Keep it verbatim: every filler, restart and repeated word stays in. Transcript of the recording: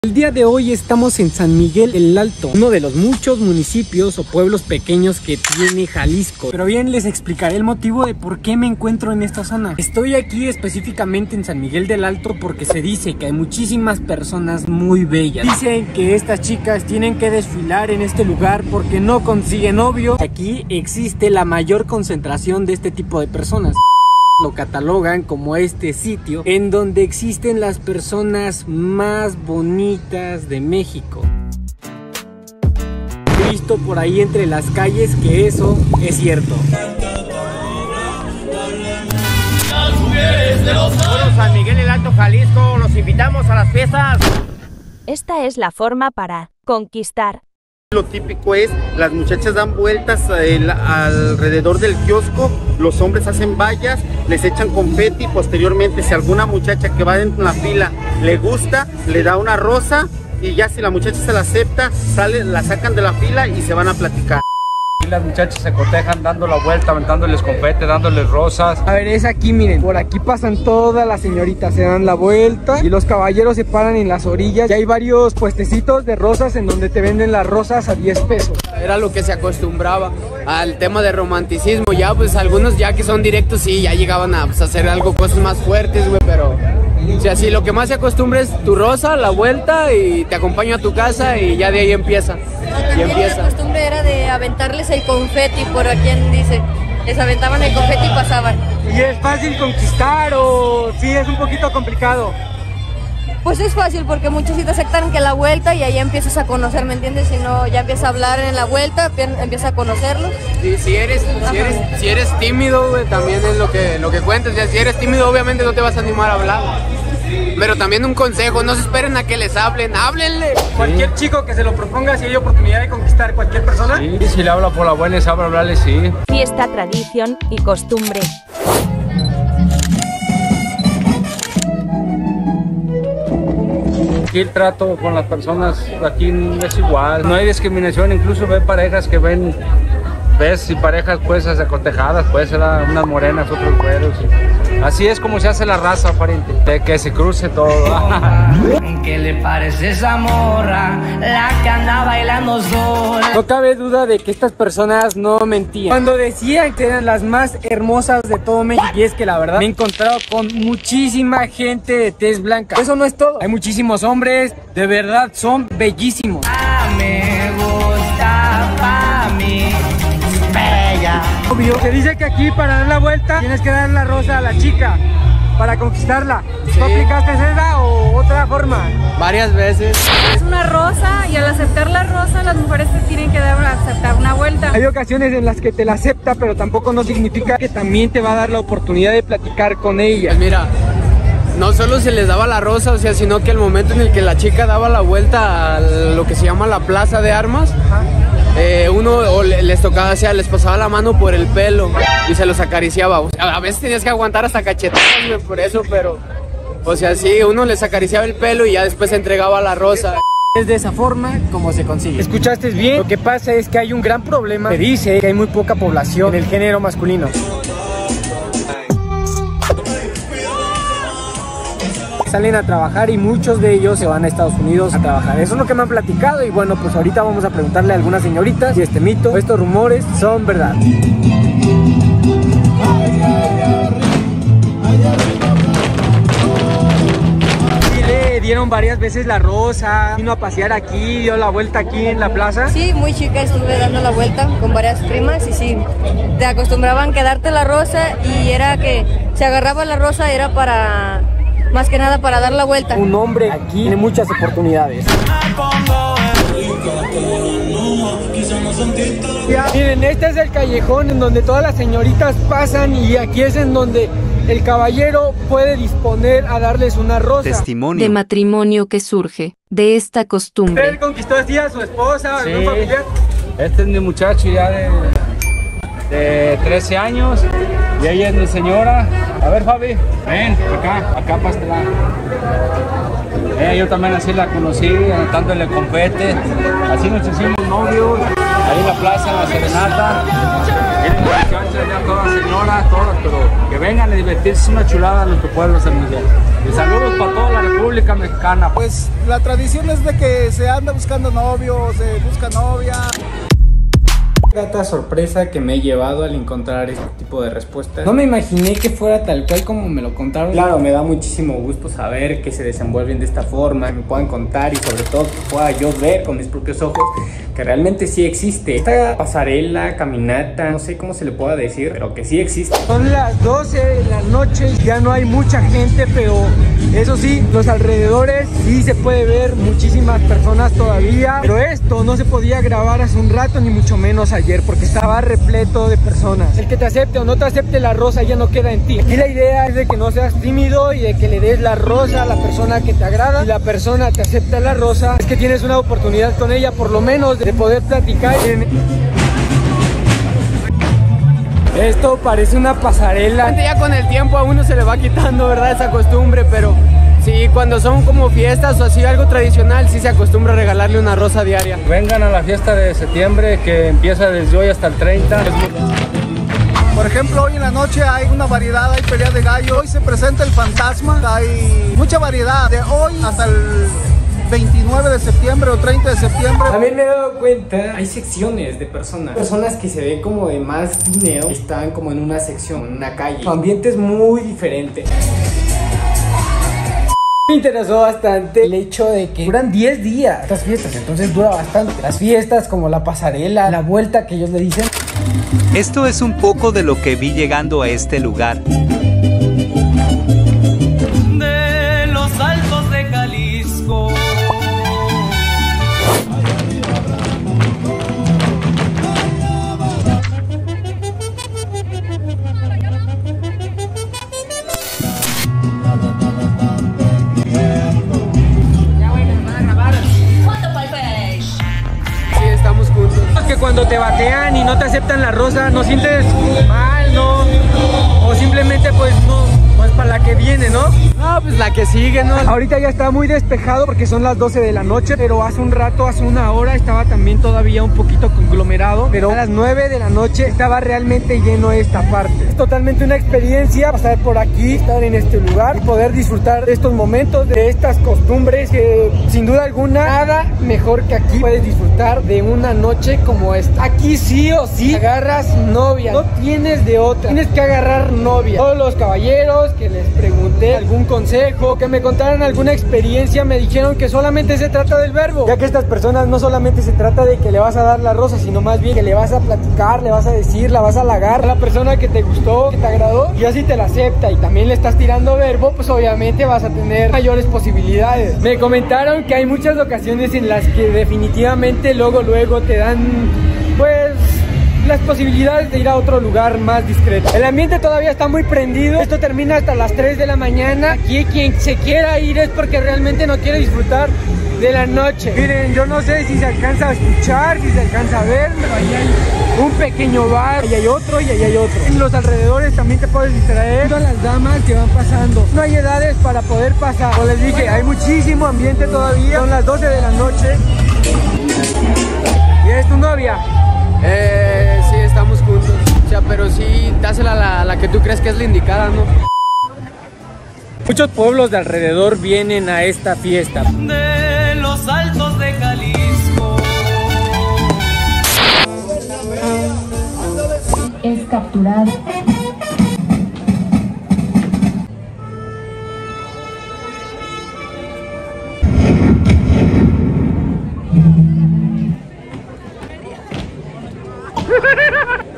El día de hoy estamos en San Miguel el Alto, uno de los muchos municipios o pueblos pequeños que tiene Jalisco. Pero bien, les explicaré el motivo de por qué me encuentro en esta zona. Estoy aquí específicamente en San Miguel del Alto porque se dice que hay muchísimas personas muy bellas. Dicen que estas chicas tienen que desfilar en este lugar porque no consiguen novio. Aquí existe la mayor concentración de este tipo de personas. Lo catalogan como este sitio en donde existen las personas más bonitas de México. He visto por ahí entre las calles que eso es cierto. Bueno, San Miguel el Alto, Jalisco, los invitamos a las fiestas. Esta es la forma para conquistar. Lo típico es, las muchachas dan vueltas el, alrededor del kiosco, los hombres hacen vallas, les echan confeti, posteriormente si alguna muchacha que va en la fila le gusta, le da una rosa y ya si la muchacha se la acepta, sale, la sacan de la fila y se van a platicar. Y las muchachas se cotejan dando la vuelta, aventándoles confete, dándoles rosas. A ver, es aquí, miren, por aquí pasan todas las señoritas, se dan la vuelta y los caballeros se paran en las orillas. Y hay varios puestecitos de rosas en donde te venden las rosas a diez pesos. Era lo que se acostumbraba al tema de romanticismo. Ya pues algunos ya que son directos sí, ya llegaban a pues, hacer algo, cosas más fuertes, güey, pero... O sea, sí, lo que más se acostumbra es tu rosa, la vuelta y te acompaño a tu casa y ya de ahí empieza. Y empieza. La costumbre era de aventarles el confeti, por a quien dice. Les aventaban el confeti y pasaban. ¿Y es fácil conquistar o sí es un poquito complicado? Pues es fácil porque muchos sí te aceptan que la vuelta y ahí empiezas a conocer, ¿me entiendes? Si no, ya empiezas a hablar en la vuelta, empiezas a conocerlos. Y si eres, si eres, si eres tímido, güey, también es lo que, lo que cuentas. O sea, si eres tímido, obviamente no te vas a animar a hablar. Pero también un consejo, no se esperen a que les hablen, háblenle. Sí. Cualquier chico que se lo proponga, si hay oportunidad de conquistar cualquier persona. Sí, si le habla por la buena y sabe hablarle, sí. Fiesta, tradición y costumbre. Aquí el trato con las personas aquí es igual, no hay discriminación, incluso ve parejas que ven, ves y parejas pues acotejadas, puede ser unas morenas, otros güeros. Así es como se hace la raza, pariente, de que se cruce todo. ¿Qué le parece esa morra? La que anda bailando sola. No cabe duda de que estas personas no mentían cuando decían que eran las más hermosas de todo México. Y es que la verdad me he encontrado con muchísima gente de tez blanca. Eso no es todo, hay muchísimos hombres, de verdad son bellísimos. Ah, me gusta pa' mí. Obvio, se dice que aquí para dar la vuelta tienes que dar la rosa a la chica para conquistarla. Sí. ¿Tú aplicaste esa o otra forma? Varias veces. Es una rosa y al aceptar la rosa las mujeres te tienen que dar a aceptar una vuelta. Hay ocasiones en las que te la acepta, pero tampoco no significa que también te va a dar la oportunidad de platicar con ella. Pues mira, no solo se les daba la rosa, o sea, sino que el momento en el que la chica daba la vuelta a lo que se llama la plaza de armas, ajá. Eh, uno o les tocaba, o sea, les pasaba la mano por el pelo y se los acariciaba. O sea, a veces tenías que aguantar hasta cachetadas, güey, por eso, pero... O sea, sí, uno les acariciaba el pelo y ya después se entregaba la rosa. Es de esa forma como se consigue. ¿Escuchaste bien? Lo que pasa es que hay un gran problema. Se dice que hay muy poca población en el género masculino. Salen a trabajar y muchos de ellos se van a Estados Unidos a trabajar. Eso es lo que me han platicado y bueno, pues ahorita vamos a preguntarle a algunas señoritas si este mito o estos rumores son verdad. Sí, le dieron varias veces la rosa, vino a pasear aquí, dio la vuelta aquí en la plaza. Sí, muy chica estuve dando la vuelta con varias primas y sí, te acostumbraban a darte la rosa y era que se agarraba la rosa, era para... Más que nada para dar la vuelta. Un hombre aquí tiene muchas oportunidades. Ya, miren, este es el callejón en donde todas las señoritas pasan y aquí es en donde el caballero puede disponer a darles una rosa. Testimonio de matrimonio que surge de esta costumbre. ¿Él conquistó así a su esposa, sí. algún familiar? Este es mi muchacho ya de, de trece años y ella es mi señora. A ver, Fabi, ven, acá, acá pastela. Eh, yo también así la conocí, dándole confete. Así nos hicimos novios, ahí en la plaza, en la serenata. Vienen las muchachas, ya todas señoras, todas, pero que vengan a divertirse, es una chulada en nuestro pueblo San Miguel. Y saludos para toda la República Mexicana. Pues la tradición es de que se anda buscando novio, se busca novia. Grata sorpresa que me he llevado al encontrar este tipo de respuestas. No me imaginé que fuera tal cual como me lo contaron. Claro, me da muchísimo gusto saber que se desenvuelven de esta forma, que me puedan contar y sobre todo que pueda yo ver con mis propios ojos que realmente sí existe esta pasarela, caminata, no sé cómo se le pueda decir, pero que sí existe. Son las doce de la noche, ya no hay mucha gente, pero eso sí, los alrededores sí se puede ver muchísimas personas todavía, pero esto no se podía grabar hace un rato ni mucho menos ayer porque estaba repleto de personas. El que te acepte o no te acepte la rosa ya no queda en ti. Aquí la idea es de que no seas tímido y de que le des la rosa a la persona que te agrada. Si la persona te acepta la rosa, es que tienes una oportunidad con ella por lo menos de poder platicar. Esto parece una pasarela. Ya con el tiempo a uno se le va quitando, ¿verdad? Esa costumbre, pero sí, cuando son como fiestas o así algo tradicional, sí se acostumbra a regalarle una rosa diaria. Vengan a la fiesta de septiembre que empieza desde hoy hasta el treinta. Por ejemplo, hoy en la noche hay una variedad, hay pelea de gallo. Hoy se presenta el fantasma, hay mucha variedad. De hoy hasta el veintinueve de septiembre o treinta de septiembre. También me he dado cuenta, hay secciones de personas. Personas que se ven como de más dinero están como en una sección, en una calle. Su ambiente es muy diferente. Me interesó bastante el hecho de que duran diez días estas fiestas, entonces dura bastante. Las fiestas como la pasarela, la vuelta que ellos le dicen. Esto es un poco de lo que vi llegando a este lugar. De los altos de Jalisco. Que cuando te batean y no te aceptan la rosa, no sientes mal, ¿no? O simplemente pues no, pues para la que viene, ¿no? No, pues la que sigue, ¿no? Ahorita ya está muy despejado porque son las doce de la noche, pero hace un rato, hace una hora estaba también todavía un poquito conglomerado, pero a las nueve de la noche estaba realmente lleno esta parte. Es totalmente una experiencia pasar por aquí, estar en este lugar y poder disfrutar de estos momentos, de estas costumbres que sin duda alguna nada mejor que aquí puedes disfrutar de una noche como esta. Aquí sí o sí agarras novia, no tienes de otra, tienes que agarrar novia. Todos los caballeros que les pregunté algún consejo, que me contaran alguna experiencia, me dijeron que solamente se trata del verbo, ya que estas personas no solamente se trata de que le vas a dar la rosa, sino más bien que le vas a platicar, le vas a decir, la vas a halagar a la persona que te gustó, que te agradó, y así te la acepta y también le estás tirando verbo, pues obviamente vas a tener mayores posibilidades. Me comentaron que hay muchas ocasiones en las que definitivamente luego luego te dan pues las posibilidades de ir a otro lugar más discreto. El ambiente todavía está muy prendido. Esto termina hasta las tres de la mañana. Aquí quien se quiera ir es porque realmente no quiere disfrutar de la noche. Miren, yo no sé si se alcanza a escuchar, si se alcanza a ver, pero ahí hay un pequeño bar, ahí hay otro y ahí hay otro. En los alrededores también te puedes distraer. Todas las damas que van pasando. No hay edades para poder pasar. Como les dije, hay muchísimo ambiente todavía. Son las doce de la noche. ¿Y es tu novia? Eh, sí, estamos juntos. O sea, pero sí, dásela a la, a la que tú crees que es la indicada, ¿no? Muchos pueblos de alrededor vienen a esta fiesta. De los altos de Jalisco. Es capturado. Ha ha ha ha!